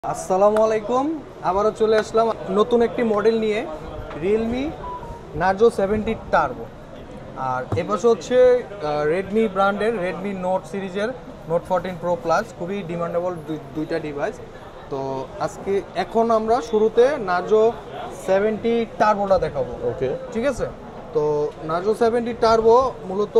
আসসালামু আলাইকুম, আবারও চলে আসলাম নতুন একটি মডেল নিয়ে, রিয়েলমি নার্জো 70 টার্বো। আর এপাশে হচ্ছে রেডমি ব্র্যান্ডের রেডমি নোট সিরিজের নোট 14 প্রো প্লাস, খুবই ডিমান্ডেবল দুইটা ডিভাইস। তো আজকে এখন আমরা শুরুতে নার্জো 70 টার্বোটা দেখাবো। ওকে, ঠিক আছে। তো নার্জো 70 টার্বো মূলত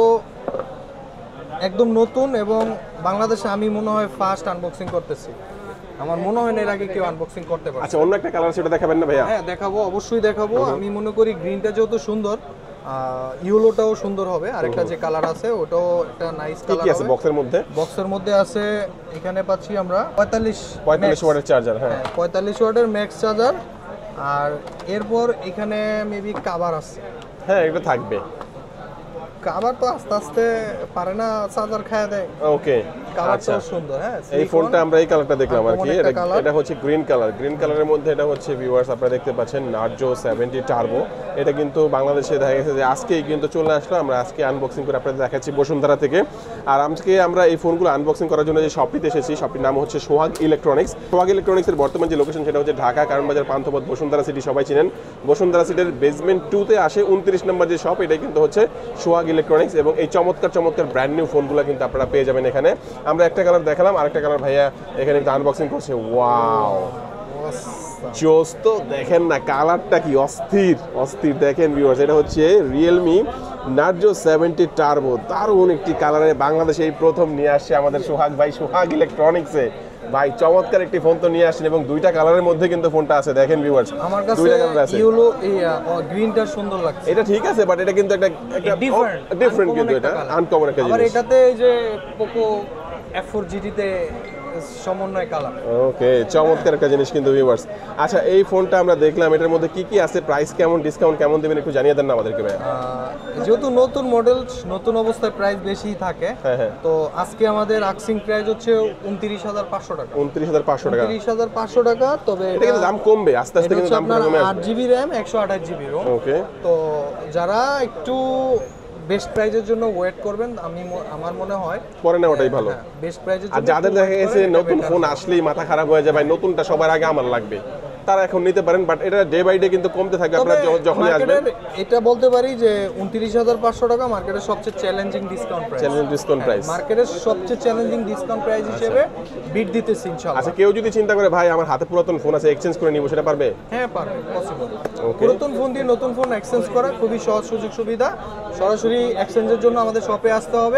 একদম নতুন এবং বাংলাদেশে আমি মনে হয় ফার্স্ট আনবক্সিং করতেছি। আমার মনে হয় না এর আগে কেউ আনবক্সিং করতে পারে। আচ্ছা, অন্য একটা কালার সেটা দেখাবেন না ভাইয়া? হ্যাঁ দেখাবো, অবশ্যই দেখাবো। আমি মনে করি গ্রিনটা যেহেতু সুন্দর, ইয়েলোটাও সুন্দর হবে। আরেকটা যে কালার আছে ওটাও একটা নাইস কালার কি আছে হবে। বক্সের মধ্যে আছে, এখানে পাচ্ছি আমরা 45 ওয়াটের চার্জার। হ্যাঁ, 45 ওয়াটের ম্যাক্স চার্জার। আর এরপর এখানে মেবি কভার আছে। হ্যাঁ, এটা থাকবে। কভার তো আস্তে আস্তে পারে না, চার্জার খায় দেয়। ওকে, কালারটাও সুন্দর। হ্যাঁ, এই ফোনটা আমরা এই কালারটা দেখলাম আর কি। এটা হচ্ছে গ্রিন কালার। গ্রিন কালারের মধ্যে এটা হচ্ছে ভিউয়ার্স আপনারা দেখতে পাচ্ছেন নার্জো 70 টার্বো। এটা কিন্তু বাংলাদেশে দেখা গেছে যে আজকেই কিন্তু চলে আসলো। আমরা আজকে আনবক্সিং করে আপনাদের দেখাচ্ছি বসুন্ধরা থেকে। আর আজকে আমরা এই ফোনগুলো আনবক্সিং করার জন্য যে শপটিতে এসেছি, শপটির নাম হচ্ছে সোহাগ ইলেকট্রনিক্স। সোহাগ ইলেকট্রনিক্সের বর্তমান যে লোকেশন সেটা হচ্ছে ঢাকা কারণ বাজার পান্থপথ, বসুন্ধরা সিটি সবাই চিনেন। বসুন্ধরা সিটির বেসমেন্ট 2-তে আসে 29 নম্বর যে শপ, এটাই কিন্তু হচ্ছে সোহাগ ইলেকট্রনিক্স। এবং এই চমৎকার ব্র্যান্ড নিউ ফোনগুলো কিন্তু আপনারা পেয়ে যাবেন এখানে। আমরা একটা কালার দেখালাম, আরেকটা কালার ভাইয়া এখানে কিন্তু আনবক্সিং করছে। ওয়াও, জোস তো! দেখেন না কালারটা কি অস্থির দেখেন ভিউয়ার্স। এটা হচ্ছে রিয়েলমি নার্জো 70 টার্বো। দারুণ একটি কালারে বাংলাদেশে এই প্রথম নিয়ে আসছে আমাদের সোহাগ ভাই, সোহাগ ইলেকট্রনিক্সে। ভাই চমৎকার একটি ফোন তো নিয়ে আসেন এবং দুইটা কালারের মধ্যে কিন্তু ফোনটা আছে। দেখেন ভিউয়ার্স, আমার কাছে ইয়েলো এই গ্রিনটা সুন্দর লাগছে। এটা ঠিক আছে, বাট এটা কিন্তু একটা ডিফারেন্ট কিন্তু এটা আনকমন একটা জিনিস। আবার এটাতে এই যে পোকো F4 GT তে সমন্বয় কালার। ওকে, চমৎকার একটা জিনিস কিন্তু ভিউয়ার্স। আচ্ছা, এই ফোনটা আমরা দেখলাম, এটার মধ্যে কি কি আছে, প্রাইস কেমন, ডিসকাউন্ট কেমন দিবেন একটু জানিয়ে দেন না আমাদেরকে ভাই। যেহেতু নতুন মডেল, নতুন অবস্থায় প্রাইস বেশিই থাকে। হ্যাঁ, তো আজকে আমাদের আক্সিং প্রাইস হচ্ছে 29,500 টাকা। 29,500 টাকা। 29,500 টাকা। তবে এটা কিন্তু দাম কমবে আস্তে আস্তে, কিন্তু দাম কমবে। 8GB RAM 128GB ROM। ওকে, তো যারা একটু বেস্ট প্রাইজের জন্য ওয়েট করবেন, আমার মনে হয় পরে না ওটাই ভালো। বেস্ট প্রাইজের জন্য। আর যাদের দেখা গেছে নতুন ফোন আসলেই মাথা খারাপ হয়ে যায়, ভাই নতুনটা সবার আগে আমার লাগবে, তারা এখন নিতে পারেন। বাট এটা ডে বাই ডে কিন্তু কমতে থাকবে আপনারা যখনই আসবেন। এটা বলতে পারি যে 29,500 টাকা মার্কেটের সবচেয়ে চ্যালেঞ্জিং ডিসকাউন্ট প্রাইস। মার্কেটের সবচেয়ে চ্যালেঞ্জিং ডিসকাউন্ট প্রাইস হিসেবে বিট দিতেছি ইনশাআল্লাহ। আচ্ছা, কেউ যদি চিন্তা করে ভাই আমার হাতে পুরাতন ফোন আছে এক্সচেঞ্জ করে নিব, সেটা পারবে? হ্যাঁ পারবে, পসিবল। পুরাতন ফোন দিয়ে নতুন ফোন এক্সচেঞ্জ করা খুবই সহজ সুযোগ সুবিধা। সরাসরি এক্সচেঞ্জের জন্য আমাদের শপে আসতে হবে।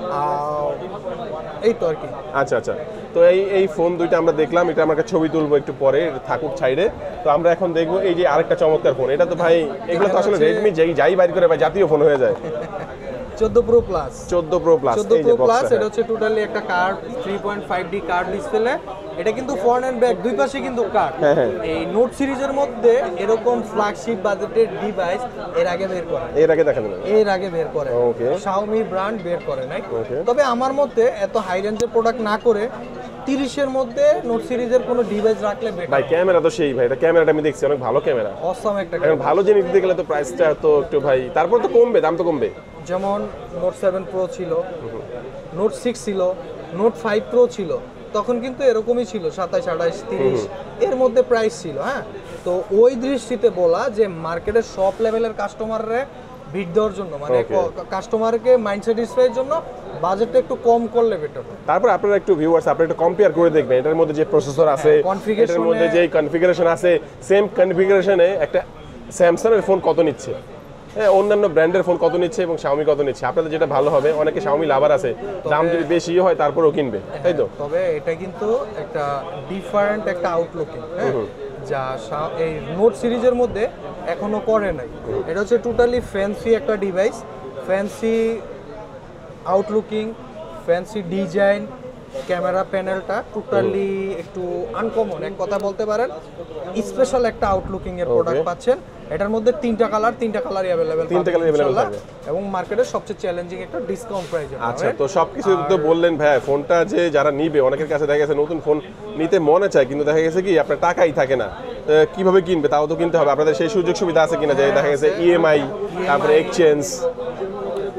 এই তো আর কি। আচ্ছা, তো এই ফোন দুইটা আমরা দেখলাম, এটা আমরা ছবি তুলবো একটু পরে, থাকুক সাইডে। তো আমরা এখন দেখবো এই যে আরেকটা চমৎকার ফোন। এটা তো ভাই এগুলো তো আসলে রেডমি যাই বাইর করে ভাই জাতীয় ফোন হয়ে যায়। 14 প্রো প্লাস। 14 pro plus. এটা হচ্ছে টোটালি একটা কার্ড, 3.5D কার্ড ডিসপ্লে। এটা কিন্তু ফ্রন্ট এন্ড ব্যাক দুই পাশে কিন্তু কার্ড। এই নোট সিরিজের মধ্যে এরকম ফ্ল্যাগশিপ বাজেটের ডিভাইস এর আগে বের করে ওকে, Xiaomi ব্র্যান্ড বের করে নাই। তবে আমার মতে এত হাই রেঞ্জের প্রোডাক্ট না করে 30 এর মধ্যে নোট সিরিজের কোনো ডিভাইস রাখলে বেটার। ভাই ক্যামেরা তো সেই ভাই, এটা ক্যামেরাটা আমি দেখছি অনেক ভালো ক্যামেরা, অসাম একটা এখন ভালো জিনিস দিতে গেলে তো প্রাইসটা তো একটু ভাই, তারপর তো কমবে, দাম তো কমবে। যেমন নোট 7 প্রো ছিল, নোট 6 ছিল, নোট 5 প্রো ছিল, তখন কিন্তু এরকমই ছিল 27, 28, 30 এর মধ্যে প্রাইস ছিল। হ্যাঁ, তো ওই দৃষ্টিতে বলা যে মার্কেটের সব লেভেলের কাস্টমাররে ভিড় দেওয়ার জন্য, মানে কাস্টমারকে মাইন্ড স্যাটিসফাইয়ের জন্য বাজেটটা একটু কম করলে বেটার। তারপর আপনারা একটু ভিউয়ার্স আপনারা একটু কম্পেয়ার করে দেখবেন এটার মধ্যে যে প্রসেসর আছে, এটার মধ্যে যে কনফিগারেশন আছে, সেম কনফিগারেশনে একটা স্যামসাং এর ফোন কত নিচ্ছে, হ্যাঁ অন্যান্য ব্র্যান্ডের ফোন কত নিচ্ছে এবং Xiaomi কত নিচ্ছে। আপনাদের যেটা ভালো হবে, অনেকে Xiaomi লাভার আছে, দাম যদি বেশি হয় তারপরেও কিনবে, তাই তো? তবে এটা কিন্তু একটা ডিফারেন্ট একটা আউটলুকিং, হ্যাঁ, যা এই নোট সিরিজের মধ্যে এখনো করে নাই। এটা হচ্ছে টোটালি ফ্যান্সি একটা device, fancy outlooking, fancy design. Camera প্যানেলটা টোটালি একটু আনকমন, এক কথা বলতে পারেন স্পেশাল একটা আউটলুকিং এর প্রোডাক্ট পাচ্ছেন। এটার মধ্যে তিনটা কালারই अवेलेबल থাকবে এবং মার্কেটের সবচেয়ে চ্যালেঞ্জিং একটা ডিসকাউন্ট প্রাইসে। আচ্ছা, তো সবকিছু তো বললেন ভাই, ফোনটা যে যারা নিবে অনেকের কাছে দেখা গেছে নতুন ফোন নিতে মনে চায়, কিন্তু দেখা গেছে কি আপনার টাকাই থাকে না, কিভাবে কিনবে? তাও তো কিনতে হবে। আপনাদের সেই সুযোগ সুবিধা আছে কিনা যে দেখা গেছে ইএমআই, তারপরে এক্সচেঞ্জ?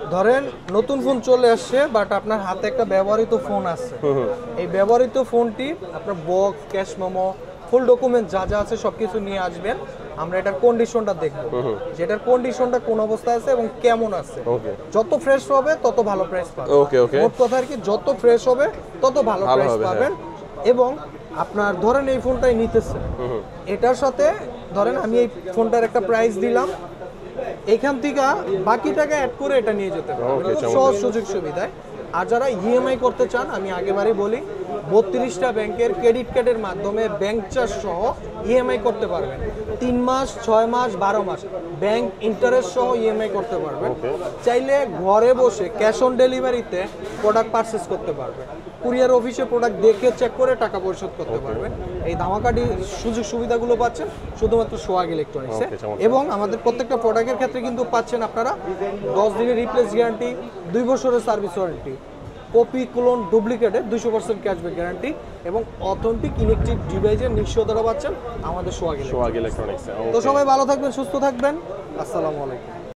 ধরেন নতুন ফোন চলে আসছে, বাট আপনার হাতে একটা ব্যবহৃত ফোন আছে। এই ব্যবহৃত ফোনটি আপনার box, cash memo, full document যা যা আছে সবকিছু নিয়ে আসবেন। আমরা এটার কন্ডিশনটা দেখব, যেটার কন্ডিশনটা কোন অবস্থায় আছে এবং কেমন আছে। ওকে যত ফ্রেশ হবে তত ভালো প্রাইস পাবেন। ওকে ওকে মোট কথা আর কি, যত ফ্রেশ হবে তত ভালো প্রাইস পাবেন। এবং আপনার ধরেন এই ফোনটাই নিতেছে, এটার সাথে ধরেন আমি এই ফোনটার একটা প্রাইস দিলাম, এখান থেকে বাকি টাকা অ্যাড করে এটা নিয়ে যেতে পারবেন সহজ সুযোগ সুবিধায়। আর যারা ইএমআই করতে চান, আমি আগেবারই বলি 32টা ব্যাংকের ক্রেডিট কার্ডের মাধ্যমে ব্যাংক চার্জ সহ ইএমআই করতে পারবেন। 3 মাস, 6 মাস, 12 মাস ব্যাংক ইন্টারেস্ট সহ ইএমআই করতে পারবেন। চাইলে ঘরে বসে ক্যাশ অন ডেলিভারিতে প্রোডাক্ট পারচেস করতে পারবেন। কুরিয়ার অফিসে প্রোডাক্ট দেখে চেক করে টাকা পরিশোধ করতে পারবেন। এই ধামাকাটি সুযোগ সুবিধাগুলো পাচ্ছেন শুধুমাত্র সোহাগ ইলেকট্রনিক্সে। এবং আমাদের প্রত্যেকটা প্রোডাক্টের ক্ষেত্রে কিন্তু পাচ্ছেন আপনারা 10 দিনের রিপ্লেস গ্যারান্টি, 2 বছরের সার্ভিস ওয়ারেন্টি, কপি, ক্লোন, ডুপ্লিকেটের 200% ক্যাশব্যাক গ্যারান্টি এবং অথেন্টিক ইলেকট্রিক ডিভাইসের নিশ্চয়তা পাচ্ছেন আমাদের সোহাগ ইলেকট্রনিক্সে। তো সবাই ভালো থাকবেন, সুস্থ থাকবেন। আসসালামু আলাইকুম।